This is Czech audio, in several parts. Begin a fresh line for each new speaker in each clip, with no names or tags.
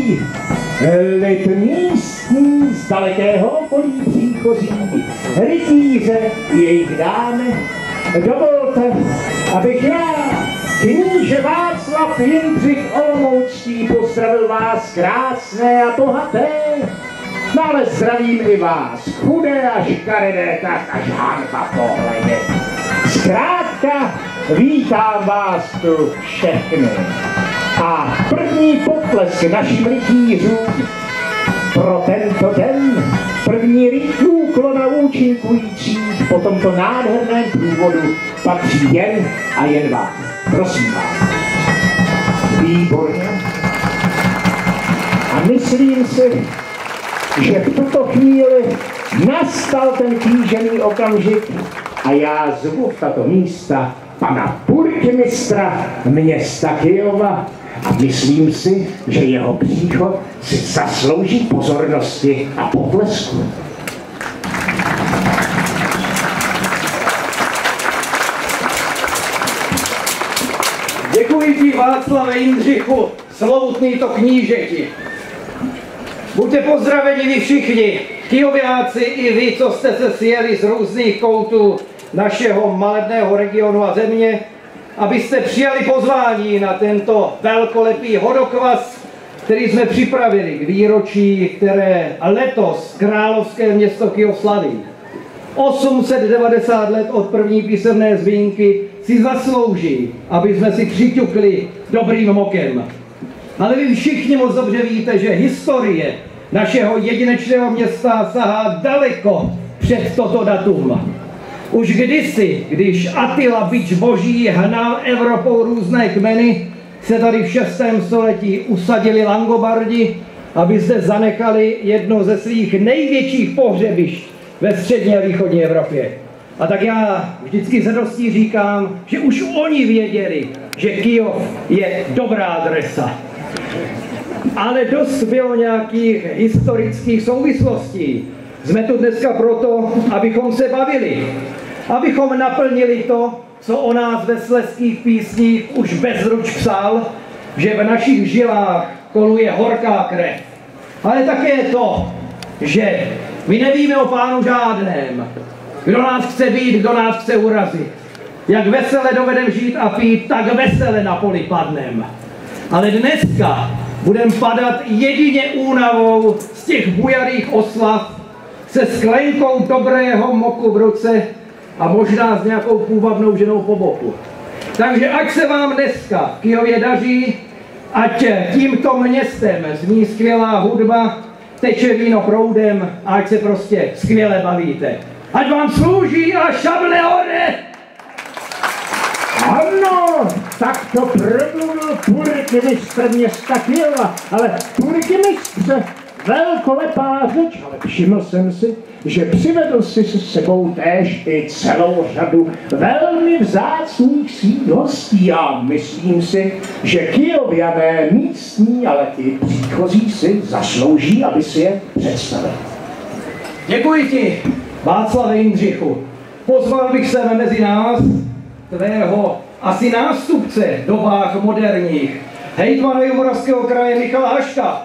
Milí lid místní z dalekého okolí příchozí, rytíře i jejich dámy, dovolte, abych já, kníže Václav Jindřich Olomoucký, pozdravil vás krásné a bohaté, no ale zdravím i vás, chudé a škaredé, tak až hanba pohledě. Zkrátka, vítám vás tu všechny. A první potlesk našim rytířům pro tento den, první rytí úklona účinkujících po tomto nádherném průvodu patří jen a jen vám. Prosím vás. Výborně. A myslím si, že v tuto chvíli nastal ten kýžený okamžik a já zvu v tato místa pana burkmistra města Kyjova a myslím si, že jeho příchod si zaslouží pozornosti a potlesku.
Děkuji ti, Václave Jindřichu, slovutný to knížeti. Buďte pozdraveni vy všichni, kyjováci i vy, co jste se sjeli z různých koutů našeho malebného regionu a země, abyste přijali pozvání na tento velkolepý hodokvas, který jsme připravili k výročí, které letos královské město Kyjov slaví. 890 let od první písemné zmínky si zaslouží, aby jsme si přiťukli dobrým mokem. Ale vy všichni moc dobře víte, že historie našeho jedinečného města sahá daleko před toto datum. Už kdysi, když Attila bič boží hnal Evropou různé kmeny, se tady v 6. století usadili Langobardi, aby zde zanechali jedno ze svých největších pohřebišť ve střední a východní Evropě. A tak já vždycky s hrdostí říkám, že už oni věděli, že Kyjov je dobrá adresa. Ale dost bylo nějakých historických souvislostí. Jsme tu dneska proto, abychom se bavili, abychom naplnili to, co o nás ve slezských písních už Bezruč psal, že v našich žilách koluje horká krev. Ale také to, že my nevíme o Pánu žádném, kdo nás chce být, kdo nás chce urazit. Jak vesele dovedem žít a pít, tak vesele na poli padnem. Ale dneska budeme padat jedině únavou z těch bujarých oslav se sklenkou dobrého moku v ruce a možná s nějakou půvabnou ženou po boku. Takže ať se vám dneska v Kyjově daří, ať tímto městem zní skvělá hudba, teče víno proudem a ať se prostě skvěle bavíte. Ať vám slouží a šable hore!
Ano, tak to promluvil burkmistr města Kyjova, ale burkmistře, velkolepá řeč, ale všiml jsem si, že přivedl si s sebou též i celou řadu velmi vzácných svých hostí a myslím si, že Kyjované místní, ale i příchozí si zaslouží, aby si je představil.
Děkuji ti, Václave Jindřichu. Pozval bych se mezi nás tvého asi nástupce v dobách moderních, hejtmana Jihomoravského kraje Michala Haška.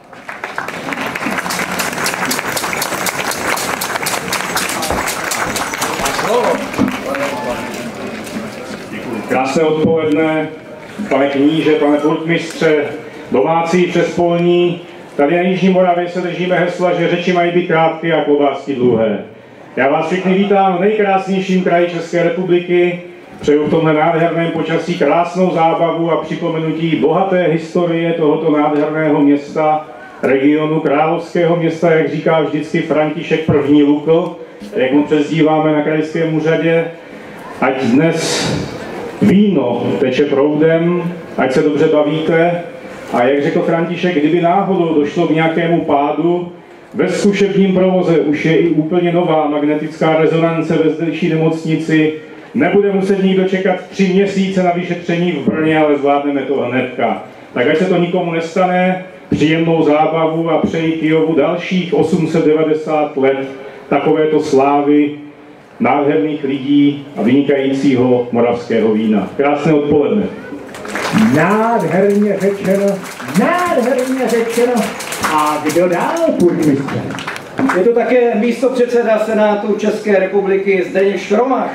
Krásné odpoledne, pane kníže, pane burkmistře, domácí přespolní. Tady na Jižní Moravě se držíme hesla, že řeči mají být krátké a klobásky dlouhé. Já vás všechny vítám v nejkrásnějším kraji České republiky. Přeju v tomhle nádherném počasí krásnou zábavu a připomenutí bohaté historie tohoto nádherného města, regionu královského města, jak říká vždycky František I. Lukl, jak mu přezdíváme na krajském úřadě. Ať dnes víno teče proudem, ať se dobře bavíte a jak řekl František, kdyby náhodou došlo k nějakému pádu, ve zkušebním provoze už je i úplně nová magnetická rezonance ve zdejší nemocnici, nebude muset nikdo čekat 3 měsíce na vyšetření v Brně, ale zvládneme to hnedka. Tak ať se to nikomu nestane, příjemnou zábavu a přeji Kyjovu dalších 890 let takovéto slávy, nádherných lidí a vynikajícího moravského vína. Krásné odpoledne.
Nádherně řečeno, Nádherně řečeno. A kdo dál, purkmistře?
Je to také místopředseda Senátu České republiky Zdeněk Šromaš.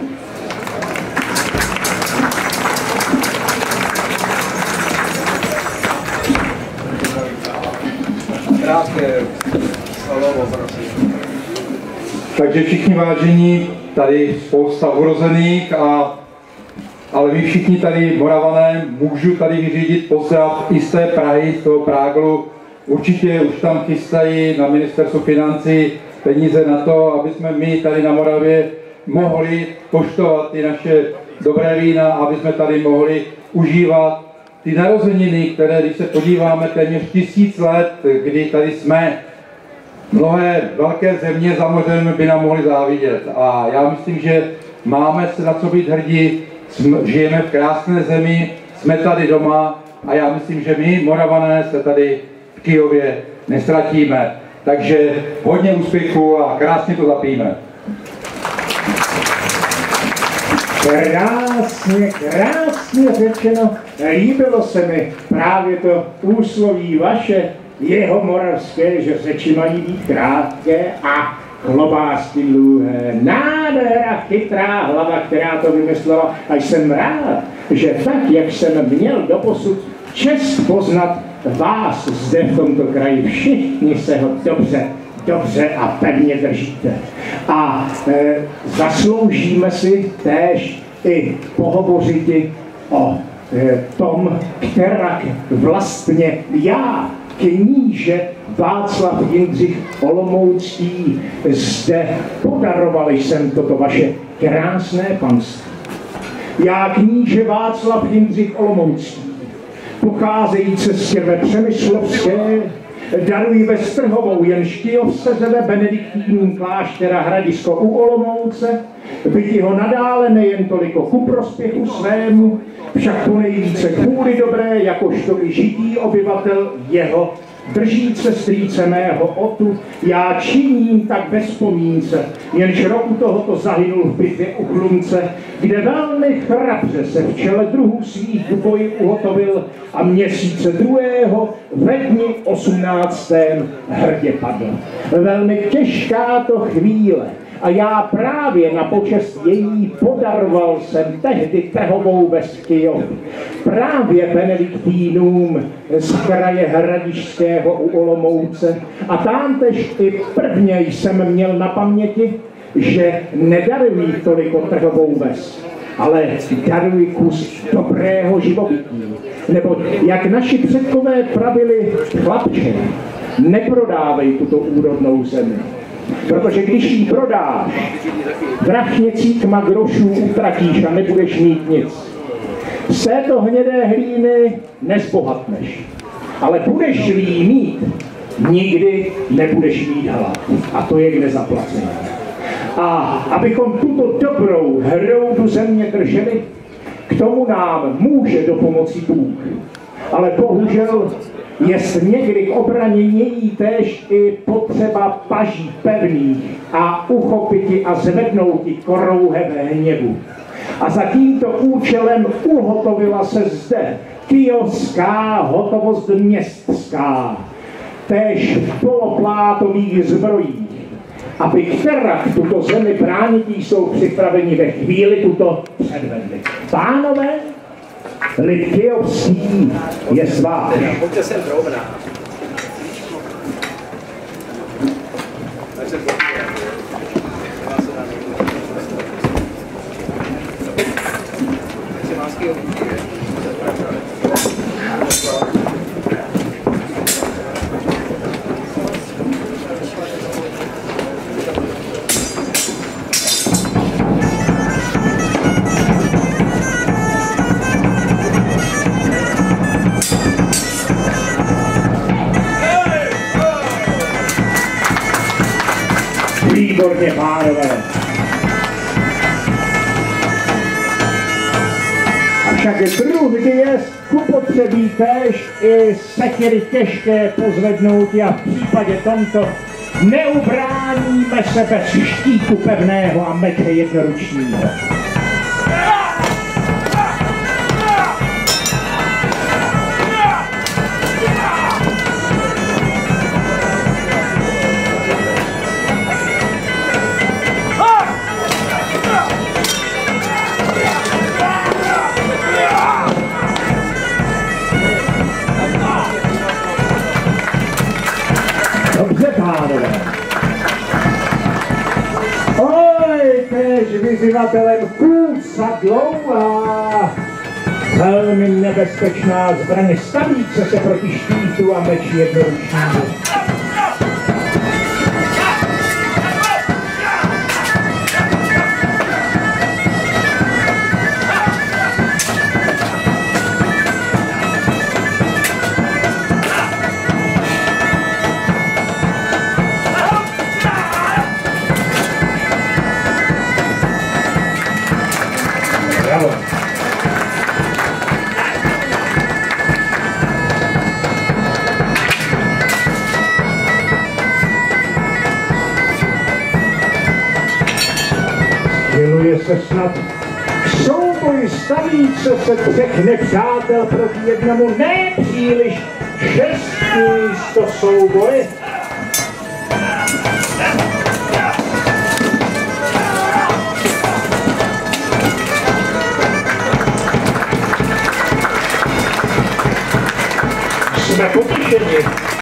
Takže všichni vážení, tady spousta urozených, ale vy všichni tady Moravané, můžu tady vyřídit pozdrav i z té Prahy, z toho Práglu. Určitě už tam chystají na ministerstvu financí peníze na to, aby jsme my tady na Moravě mohli poštovat ty naše dobré vína, aby jsme tady mohli užívat ty narozeniny, které, když se podíváme, téměř 1000 let, kdy tady jsme, mnohé velké země za mořem by nám mohly závidět. A já myslím, že máme se na co být hrdí, žijeme v krásné zemi, jsme tady doma a já myslím, že my, Moravané, se tady v Kyjově nestratíme. Takže hodně úspěchů a krásně to zapijeme.
Krásně, krásně řečeno. Líbilo se mi právě to úsloví vaše, jeho moravské, že řeči mají být krátké a klobásky dlouhé. Nádhera, chytrá hlava, která to vymyslela. A jsem rád, že tak, jak jsem měl doposud čest poznat vás zde v tomto kraji, všichni se ho dobře a pevně držíte. A zasloužíme si též i pohovořit o tom, kterak vlastně já, kníže Václav Jindřich Olomoucký, zde podaroval jsem toto vaše krásné panství. Já, kníže Václav Jindřich Olomoucký, pocházející z Červe Přemyslovské, daruji ve Strhovou jen Škyjovsezeve benediktínům kláštera Hradisko u Olomouce, byti ho nadále nejen toliko ku prospěchu svému, však po nejvíce kvůli dobré, jakožto i žitý obyvatel jeho, držíce strýce mého otu, já činím tak bez vzpomínce, jenž roku tohoto zahynul v bitvě u Chlumce, kde velmi chrabře se v čele druhů svých k boji uhotovil a měsíce 2. ve dni 18. hrdě padl. Velmi těžká to chvíle, a já právě na počest její podaroval jsem tehdy trhovou ves Kyjov. Právě benediktínům z kraje Hradišského u Olomouce. A tamtež i prvně jsem měl na paměti, že nedarují toliko trhovou ves, ale darují kus dobrého živobytí. Neboť jak naši předkové pravili, chlapče, neprodávej tuto úrodnou zemi. Protože když ji prodáš, drachněcíkma grošů utratíš a nebudeš mít nic. Z této hnědé hlíny nezbohatneš, ale budeš-li jí mít, nikdy nebudeš mít hlad. A to je k nezaplacení. A abychom tuto dobrou hroudu země drželi, k tomu nám může dopomoci Bůh. Ale bohužel jest někdy k obraně její též i potřeba paží pevných a uchopiti a zvednouti korouhev hněvu. A za tímto účelem uhotovila se zde kyjovská hotovost městská, též v poloplátových zbrojích, aby kterak tuto zemi bránití jsou připraveni ve chvíli tuto předvedli. Pánové, lid kyjovský je svá.
Pojďte sem drobná.
Výborně, pánové. Avšak druhdy je ku potřebí též i sekery těžké pozvednout a v případě tomto neubráníme se bez štítu pevného a meče jednoručního. pánové. Oj, též vyzývatelem kůsadlou a velmi nebezpečná zbraně stavíce se proti štítu a meči jednoručnímu. Děluje se snad souboj stavíce se třech nepřátel proti jednomu nepříliš šestý místo souboje. Jsme potěšeni.